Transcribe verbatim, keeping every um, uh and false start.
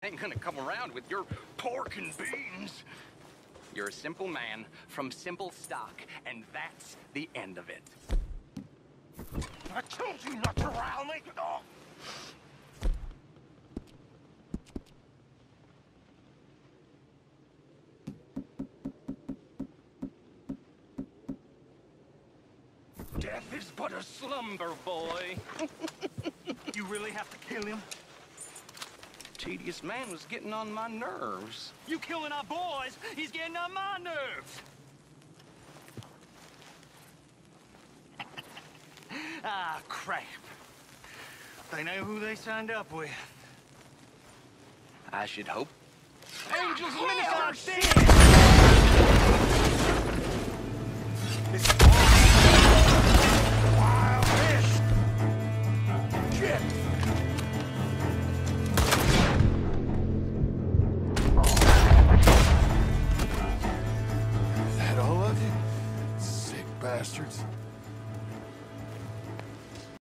ain't gonna come around with your pork and beans. You're a simple man from simple stock, and that's the end of it. I told you not to rile me! Oh. Death is but a slumber, boy. You really have to kill him? Tedious man was getting on my nerves. You killing our boys, he's getting on my nerves. Ah, crap. They know who they signed up with. I should hope. Angels Oh, minister shit. dead! It's wild fish! Shit! That all of you? Sick bastards.